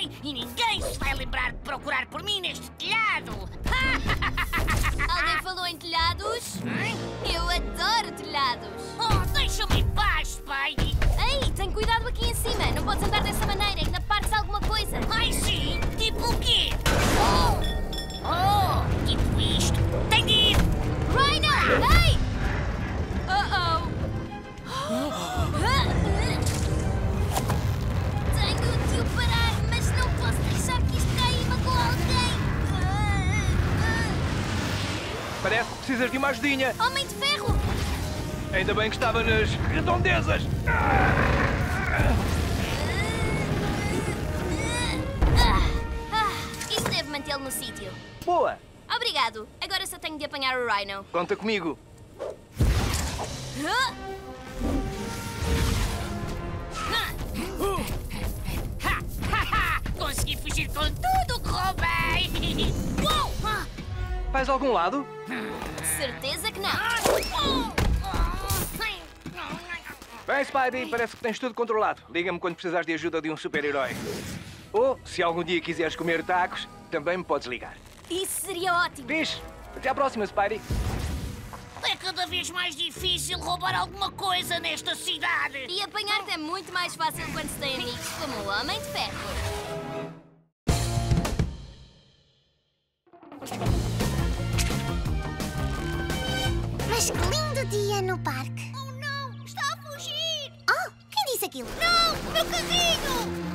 ninguém e ninguém se vai lembrar de procurar por mim neste telhado. Alguém falou em telhados? Eu adoro telhados. Oh, deixa-me em paz, Spidey. Ei, tem cuidado aqui em cima. Não podes andar dessa maneira, ainda partes alguma coisa. Ai, sim? Tipo o quê? Oh, tipo isto. Tem de ir. Rhino! Ei! Tenho de o parar, mas não posso deixar que isto caia e magoe alguém. Parece que precisas de uma ajudinha. Homem de ferro! Ainda bem que estava nas redondezas. Isso deve mantê-lo no sítio. Boa! Obrigado. Agora só tenho de apanhar o Rhino. Conta comigo. Consegui fugir com tudo que roubei. Uou! Vais a algum lado? Certeza que não. Bem, Spidey, parece que tens tudo controlado. Liga-me quando precisares de ajuda de um super-herói. Ou, se algum dia quiseres comer tacos, também me podes ligar. Isso seria ótimo. Fixe! Até à próxima, Spidey. É cada vez mais difícil roubar alguma coisa nesta cidade. E apanhar-te é muito mais fácil quando se tem amigos como o Homem de Ferro. Mas que lindo dia no parque. Oh, não! Está a fugir! Oh, quem disse aquilo? Não! Meu carrinho!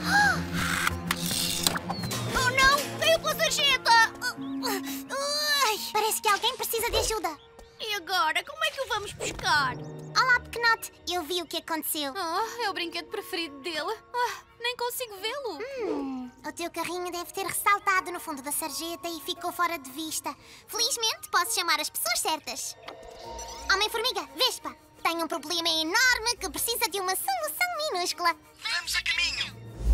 Oh, não! Veio com a sarjeta! Ai. Parece que alguém precisa de ajuda. E agora? Como é que o vamos buscar? Olá, Pequenote. Eu vi o que aconteceu. Oh, é o brinquedo preferido dele. Nem consigo vê-lo. O teu carrinho deve ter ressaltado no fundo da sarjeta e ficou fora de vista. Felizmente, posso chamar as pessoas certas. Homem-Formiga, Vespa, tenho um problema enorme que precisa de uma solução minúscula. Vamos a caminho!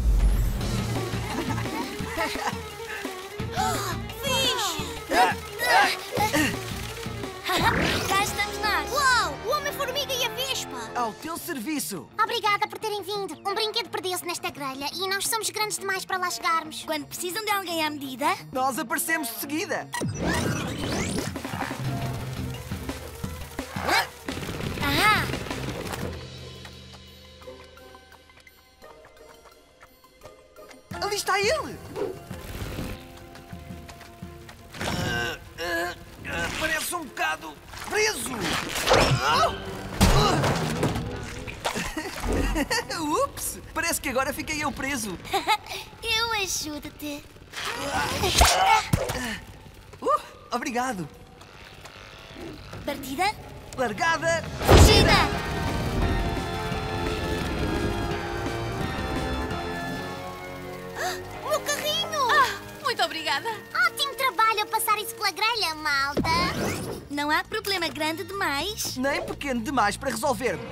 Cá estamos nós. Uau! O Homem-Formiga e a Vespa! Ao teu serviço! Obrigada por terem vindo. Um brinquedo perdeu-se nesta grelha e nós somos grandes demais para lá chegarmos. Quando precisam de alguém à medida... Nós aparecemos de seguida! Ali está ele! Parece um bocado preso! Ups! Parece que agora fiquei eu preso. Eu ajudo-te. Obrigado. Partida? Largada! Fugida! O meu carrinho! Muito obrigada. Ótimo trabalho a passar isso pela grelha, malta. Não há problema grande demais. Nem pequeno demais para resolvermos.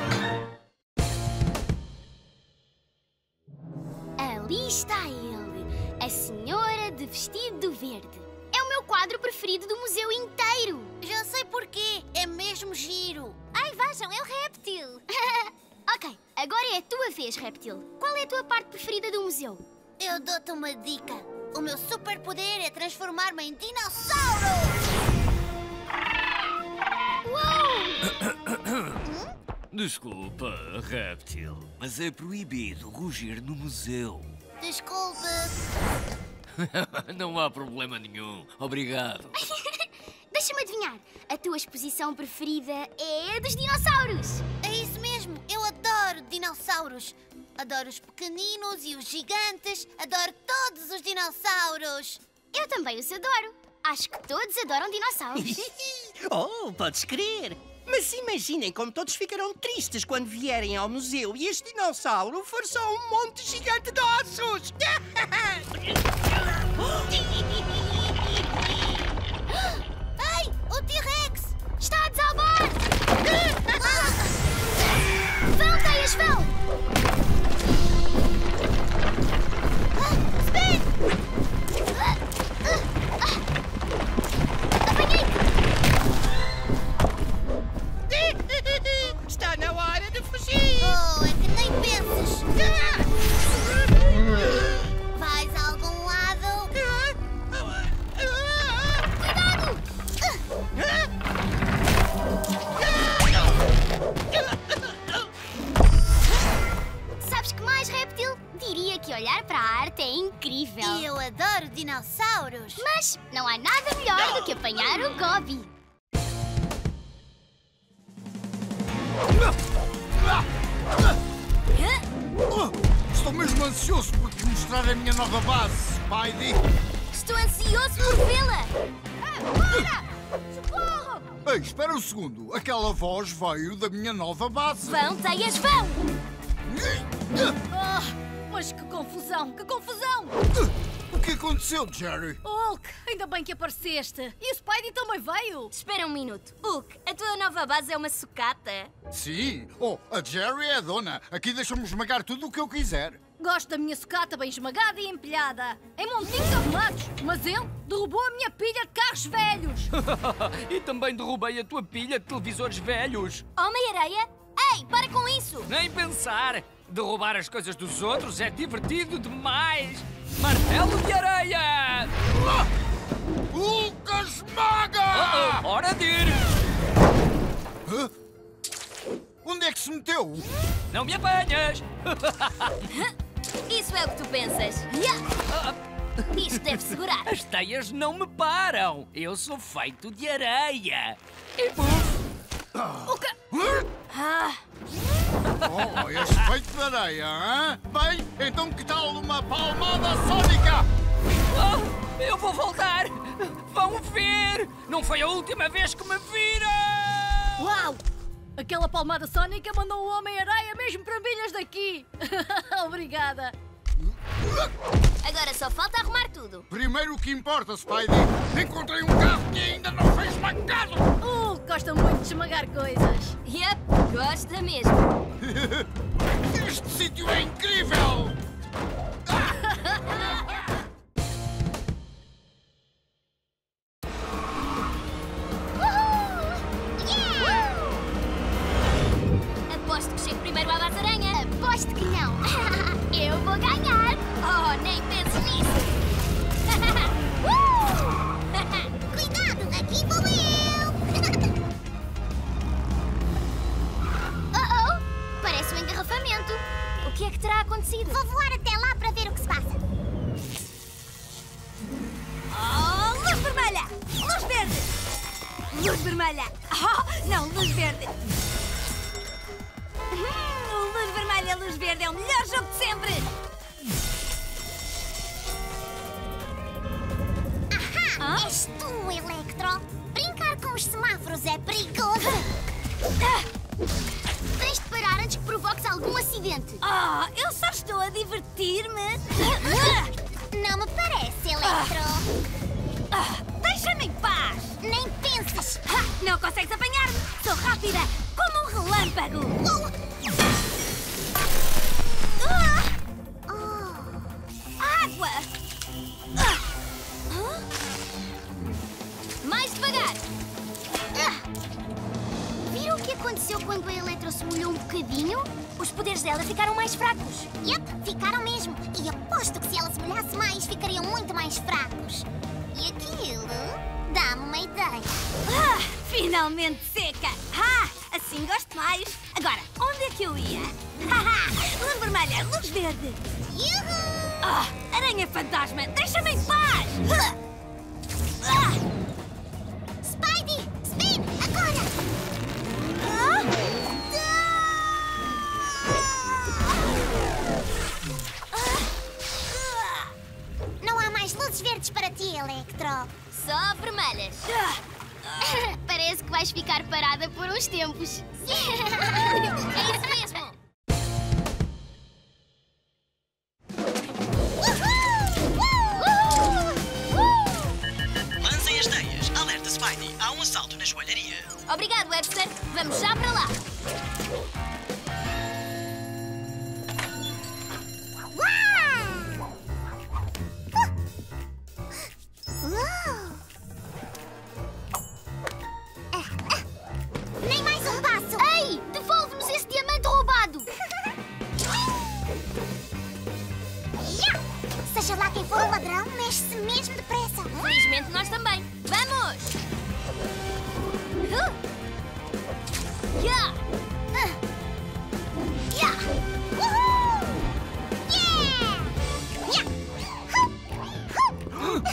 Ali está ele, a senhora de vestido verde. É o meu quadro preferido do museu inteiro. Já sei porquê. É mesmo giro. Ai, vejam, é o réptil. Ok, agora é a tua vez, réptil. Qual é a tua parte preferida do museu? Eu dou-te uma dica. O meu superpoder é transformar-me em dinossauro! Desculpa, réptil, mas é proibido rugir no museu. Desculpe. Não há problema nenhum. Obrigado. Deixa-me adivinhar. A tua exposição preferida é a dos dinossauros. É isso mesmo. Eu adoro dinossauros. Adoro os pequeninos e os gigantes. Adoro todos os dinossauros. Eu também os adoro. Acho que todos adoram dinossauros. Oh, podes crer! Mas imaginem como todos ficarão tristes quando vierem ao museu e este dinossauro for só um monte gigante de ossos! Ei, o T-Rex! Está a desabar! Vão, teias, vão! Spin! Está na hora de fugir! Oh, é que nem penses. dinossauros. Mas não há nada melhor do que apanhar o Gobi. Estou mesmo ansioso por te mostrar a minha nova base, Spidey. Estou ansioso por vê-la. Para! Socorro! Ei, espera um segundo. Aquela voz veio da minha nova base. Vão, teias, vão! Mas que confusão, que confusão! O que aconteceu, Jerry? Hulk, ainda bem que apareceste. E o Spidey também veio. Espera um minuto. Hulk, a tua nova base é uma sucata? Sim. Oh, a Jerry é a dona. Aqui deixa-me esmagar tudo o que eu quiser. Gosto da minha sucata bem esmagada e empilhada. Em montinhos arrumados. Mas ele derrubou a minha pilha de carros velhos. E também derrubei a tua pilha de televisores velhos. Homem-Areia? Ei, para com isso! Nem pensar! Derrubar as coisas dos outros é divertido demais! Martelo de areia! Hulk esmaga! Hora de ir! Hã? Onde é que se meteu? Não me apanhas! Isso é o que tu pensas. Isto deve segurar. As teias não me param! Eu sou feito de areia! E puf! O quê? Oh, és feito de areia, hã? Bem, então que tal uma palmada sónica? Oh, eu vou voltar! Vão ver! Não foi a última vez que me viram! Uau! Aquela palmada sónica mandou o Homem-Areia mesmo para milhas daqui. Obrigada. Agora só falta arrumar tudo. Primeiro o que importa, Spidey. Encontrei um carro que ainda não foi esmagado. Gosta muito de esmagar coisas. Yep, gosta mesmo. Este sítio é incrível! Aposto que chego primeiro à base-aranha. Aposto que não. Eu vou ganhar. Oh, nem penso nisso. Cuidado, aqui vou eu! Parece um engarrafamento. O que é que terá acontecido? Vou voar até lá para ver o que se passa. Oh, luz vermelha! Luz verde! Luz vermelha! Oh, não, luz verde! Luz vermelha, luz verde é o melhor jogo de sempre! Ahá! És tu, Electro! Brincar com os semáforos é perigoso! Tens de parar antes que provoques algum acidente. Eu só estou a divertir-me! Não me parece, Electro! Deixa-me em paz! Nem penses! Não consegues apanhar-me! Sou rápida, como um relâmpago! Água! Mais devagar. Viram o que aconteceu quando a Electro se molhou um bocadinho? Os poderes dela ficaram mais fracos. Yep, ficaram mesmo. E aposto que se ela se molhasse mais, ficariam muito mais fracos. E aquilo dá-me uma ideia. Finalmente seca! Assim gosto mais. Agora, onde é que eu ia? Luz vermelha, luz verde. Yuhu! Aranha fantasma, deixa-me em paz! Spidey! Spin! Agora! Não há mais luzes verdes para ti, Electro. Só vermelhas. Parece que vais ficar parada por uns tempos. É isso mesmo. Lancem as teias. Alerta, Spidey. Há um assalto na joalharia. Obrigado, Webster. Vamos já para lá. Nem mais um passo! Ei, devolve-nos esse diamante roubado. Seja lá quem for o ladrão, mexe-se mesmo depressa. Felizmente nós também. Vamos! Yeah! Uhul! Yeah! Yeah!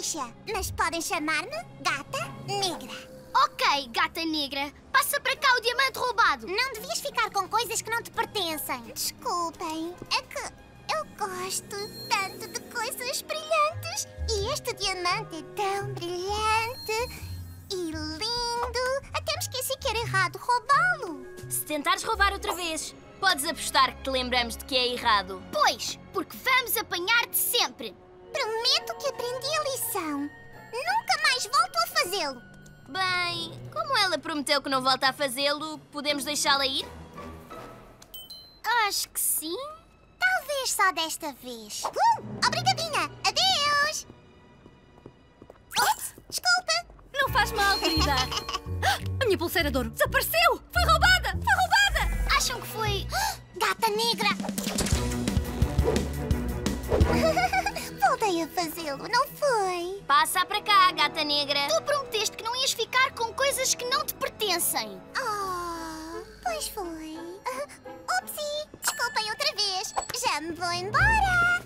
ficha, mas podem chamar-me Gata Negra. Ok, Gata Negra. Passa para cá o diamante roubado. Não devias ficar com coisas que não te pertencem. Desculpem, é que eu gosto tanto de coisas brilhantes. E este diamante é tão brilhante e lindo. Até me esqueci que era errado roubá-lo. Se tentares roubar outra vez, podes apostar que te lembramos de que é errado. Pois, porque vamos apanhar-te sempre. Prometo que aprendi a lição. Nunca mais volto a fazê-lo. Bem, como ela prometeu que não volta a fazê-lo, podemos deixá-la ir? Acho que sim. Talvez só desta vez. Obrigadinha! Adeus! Ups, desculpa! Não faz mal, querida. A minha pulseira de ouro desapareceu! Foi roubada! Foi roubada! Acham que foi... Gata Negra! Voltei a fazê-lo, não foi? Passa para cá, Gata Negra. Tu prometeste que não ias ficar com coisas que não te pertencem. Oh, pois foi. Upsi! Desculpem outra vez. Já me vou embora.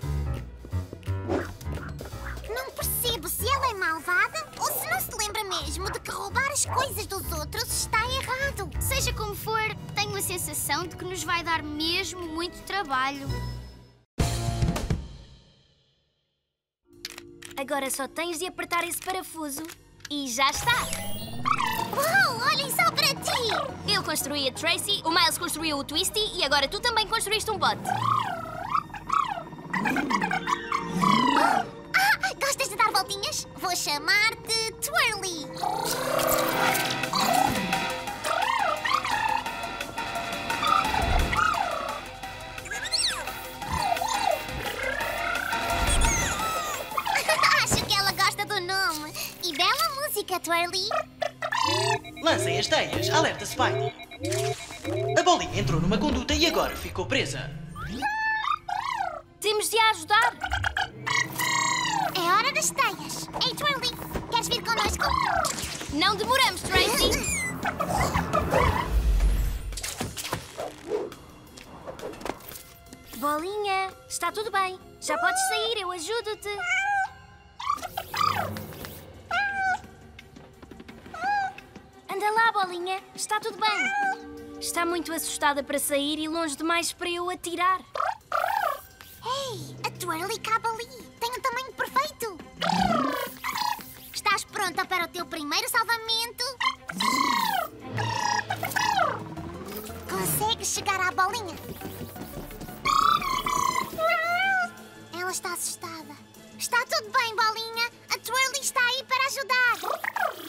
Não percebo se ela é malvada ou se não se lembra mesmo de que roubar as coisas dos outros está errado. Seja como for, tenho a sensação de que nos vai dar mesmo muito trabalho. Agora só tens de apertar esse parafuso e já está! Uau, olhem só para ti! Eu construí a Tracy, o Miles construiu o Twisty e agora tu também construíste um bote. Gostas de dar voltinhas? Vou chamar-te Twirly! E bela música, Twirly! Lancem as teias. Alerta, Spidey. A bolinha entrou numa conduta e agora ficou presa. Temos de a ajudar! É hora das teias! Ei, Twirly, queres vir connosco? Não demoramos, Tracy! Bolinha, está tudo bem. Já podes sair, eu ajudo-te. Anda lá, Bolinha. Está tudo bem. Está muito assustada para sair e longe demais para eu atirar. Ei, a Twirly cabe ali. Tem um tamanho perfeito. Estás pronta para o teu primeiro salvamento? Consegues chegar à bolinha? Ela está assustada. Está tudo bem, Bolinha. A Twirly está aí para ajudar.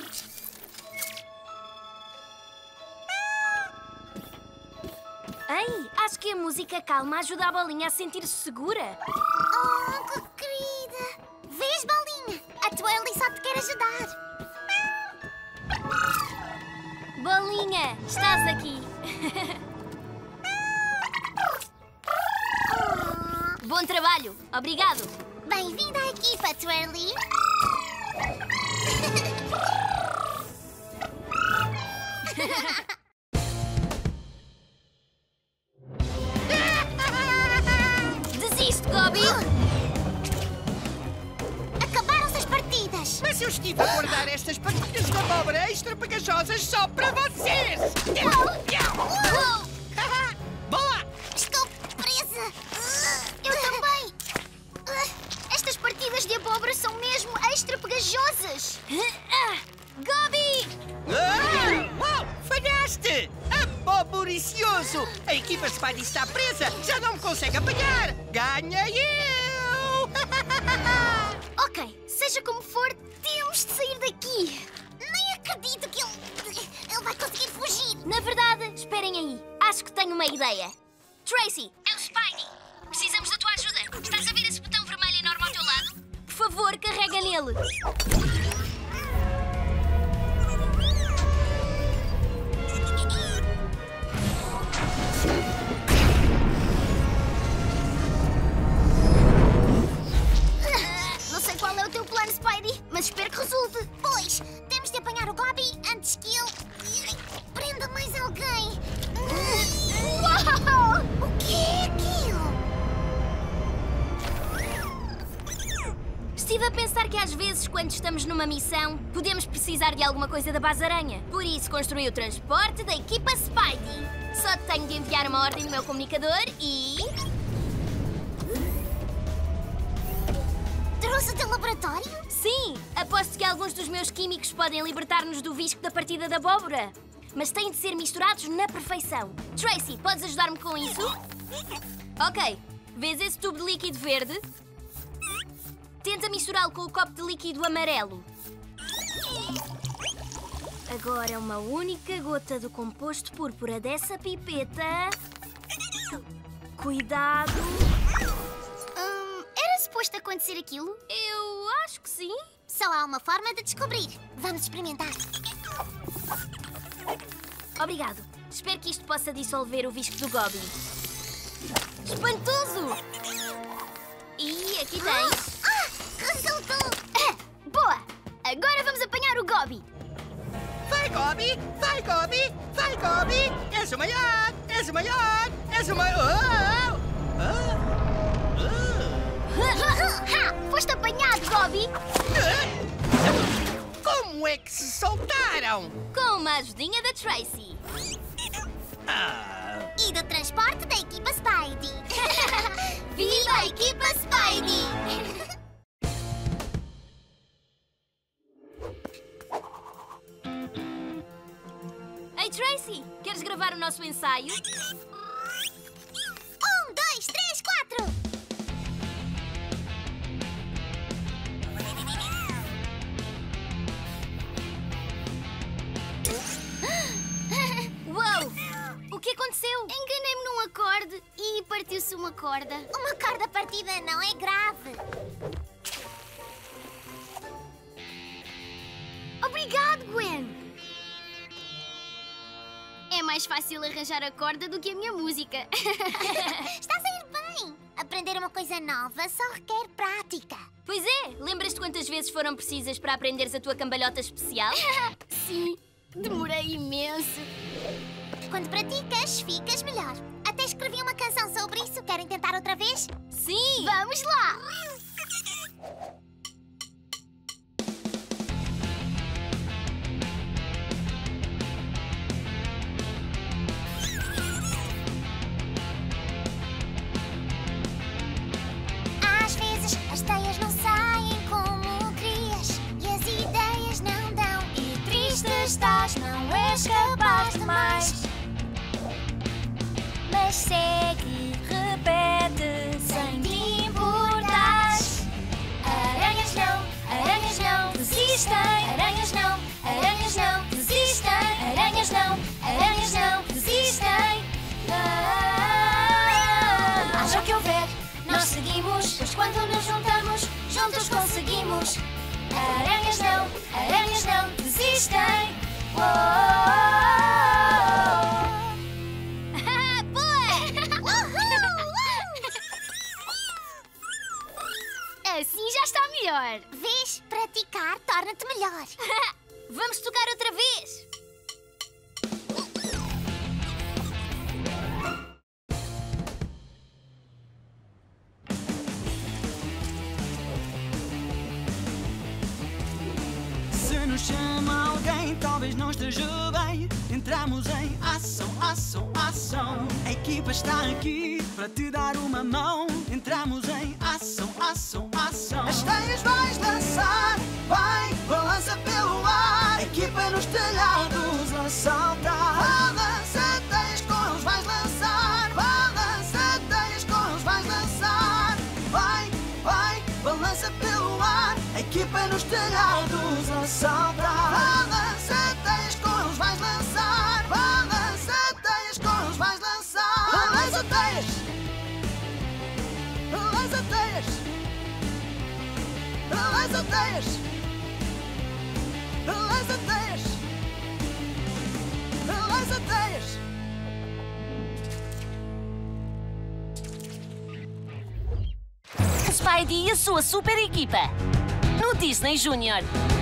Ei, acho que a música calma ajuda a Bolinha a sentir-se segura. Oh, que querida! Vês, Bolinha? A Twirly só te quer ajudar. Bolinha, estás aqui. Bom trabalho. Obrigado. Bem-vinda à equipa, Twirly. Desiste, Gobi! Acabaram-se as partidas! Mas eu estive a guardar estas pastilhas de abóbora extra pegajosas só para vocês! Boa! Estou presa! Eu também! Estas partidas de abóbora são mesmo extra pegajosas! Gobi! Uau! Falhaste! Aboboricioso! A equipa Spidey está presa! Já não me consegue apanhar! Ganha eu! Ok, seja como for, temos de sair daqui! Nem acredito que ele vai conseguir fugir! Na verdade, esperem aí. Acho que tenho uma ideia. Tracy! É o Spidey! Precisamos da tua ajuda! Estás a ver esse botão vermelho enorme ao teu lado? Por favor, carrega nele! Não sei qual é o teu plano, Spidey, mas espero que resulte. Pois, temos de apanhar o Gobi antes que ele prenda mais alguém. Uau! O que é aquilo? Estive a pensar que que às vezes, quando estamos numa missão, podemos precisar de alguma coisa da Base Aranha. Por isso, construí o transporte da equipa Spidey. Só tenho de enviar uma ordem no meu comunicador e... Trouxe do laboratório? Sim! Aposto que alguns dos meus químicos podem libertar-nos do visco da partida da abóbora. Mas têm de ser misturados na perfeição. Tracy, podes ajudar-me com isso? Ok. Vês esse tubo de líquido verde? Tenta misturá-lo com o copo de líquido amarelo. Agora uma única gota do composto púrpura dessa pipeta. Cuidado. Era suposto acontecer aquilo? Eu acho que sim. Só há uma forma de descobrir. Vamos experimentar. Obrigado. Espero que isto possa dissolver o visco do Gobi. Espantoso! E aqui tens... Resultou! Boa! Agora vamos apanhar o Gobi. Vai, Gobi! Vai, Gobi! Vai, Gobi! És o maior! És o maior! És o maior! Foste apanhado, Gobi! Como é que se soltaram? Com uma ajudinha da Tracy. E do transporte da equipa Spidey. Viva a equipa Spidey! Ei, Tracy, queres gravar o nosso ensaio? 1, 2, 3, 4! Uou! O que aconteceu? Enganei-me num acorde e partiu-se uma corda. Uma corda partida não é grave. Obrigado, Gwen! É mais fácil arranjar a corda do que a minha música. Está a sair bem. Aprender uma coisa nova só requer prática. Pois é! Lembras-te quantas vezes foram precisas para aprenderes a tua cambalhota especial? Sim, demorei imenso. Quando praticas, ficas melhor. Até escrevi uma canção sobre isso. Querem tentar outra vez? Sim! Vamos lá! Às vezes as teias não saem como querias e as ideias não dão. E triste estás, não és capaz de mais. Mas segue, repete, sem te importares. Aranhas não desistem. Aranhas não desistem. Aranhas não desistem. Haja o que houver, nós seguimos, pois quando nos juntamos, juntos conseguimos. Aranhas não desistem. Assim já está melhor. Vês? Praticar torna-te melhor. Vamos tocar outra vez. Se nos chama alguém, talvez não esteja bem. Entramos em ação, ação, ação. A equipa está aqui para te dar uma mão. Entramos em ação, ação, ação. As teias vais lançar, vai, balança pelo ar. A equipa nos telhados a saltar. Balança teias com eles vais lançar. Balança teias com eles vais lançar. Vai, vai, balança pelo ar. A equipa nos telhados a saltar. Balança teias com eles vais lançar. Balança teias com eles vais lançar. Balança teias. Balança teias. Balança teias. Balança teias. Balança teias. Spidey e a sua super equipa no Disney Junior.